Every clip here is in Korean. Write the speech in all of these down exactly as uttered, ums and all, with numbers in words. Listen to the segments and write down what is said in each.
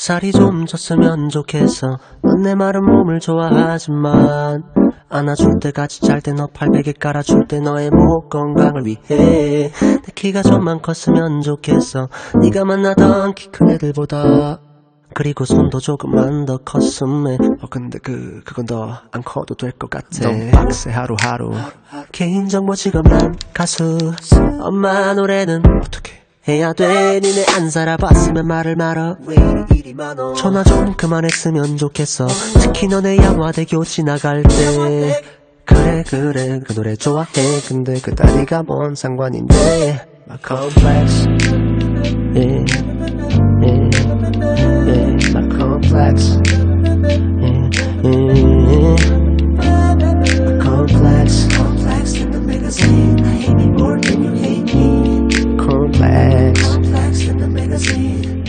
살이 좀 쪘으면 좋겠어. 넌 내 마른 몸을 좋아하지만 안아줄 때까지 잘 때 너 팔베개 깔아줄 때 너의 목 건강을 위해 내 키가 좀만 컸으면 좋겠어. 네가 만나던 키 큰 애들보다. 그리고 손도 조금만 더 컸으면. 어 근데 그 그건 더 안 커도 될 것 같아. 너무 빡세 하루하루. 개인정보 지급난 가수. 엄마 노래는 어떻게 해야 돼? 니네 안 살아봤으면 말을 말어. 왜 이리 많어? 전화 좀 그만했으면 좋겠어. 특히 너네 양화대교 지나갈 때. 그래 그래 그 노래 좋아해. 근데 그 다리가 뭔 상관인데. My complex yeah, yeah, yeah, my complex yeah, yeah, my complex complex in the magazine. I hate me more than you hate me. Complex complex in the magazine.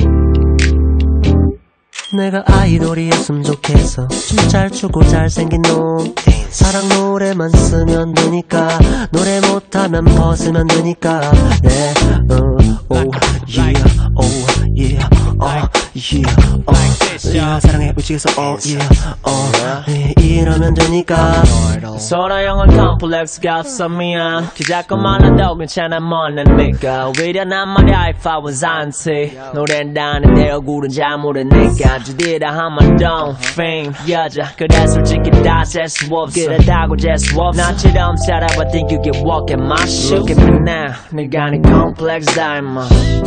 내가 아이돌이었음 좋겠어. 춤 잘 추고 잘생긴 놈. 사랑 노래만 쓰면 되니까. 노래 못하면 벗으면 되니까. 네, 어, 오, yeah, 오, yeah, 어, yeah, 어, yeah, 사랑해 미치겠어, 어, yeah, 어, 예, 이러면 되니까. 소라형은 콤플렉스가 없어 미안. 키 작고 말라도 괜찮아 모르니까. 오히려 난 말이야 if I was 자이언티. 노래한다는데 얼굴은 잘 모르니까. GD라하면 don't fame 여자 그래 솔직히 다 재수없어. 그렇다고 재수없어. 나처럼 살아봐 think you can walk in my shoes. Look at me now 네가 네 콤플렉스다 임마.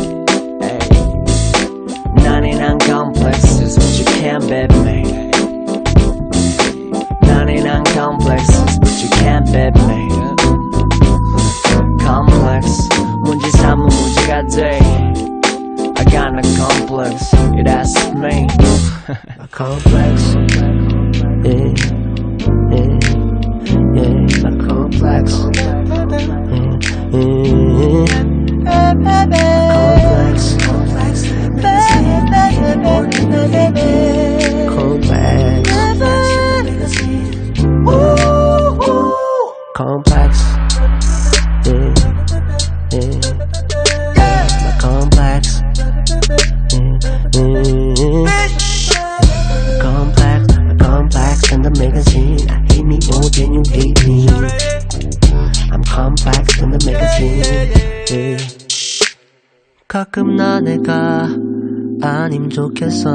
나는 난 complexes but you can't bet me. 나는 난 complexes but you can't bet me. Complex 문제 삼은 문제가 돼. I got no complex, yeah, that's me. My complex, yeah, yeah, yeah, my complex, yeah, yeah, complex, complex, complex, complex, yeah, yeah, my complex. Complex, complex in the magazine. I hate me more than you hate me. I'm complex in the magazine. Yeah. 가끔 나 내가 아님 좋겠어.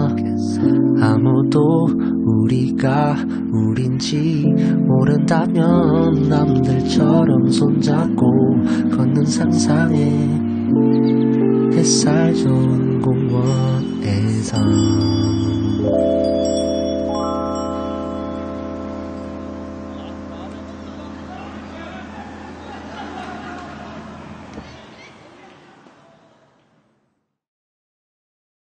아무도 우리가 우린지 모른다면 남들처럼 손잡고 걷는 상상에 햇살 좋은 공원에서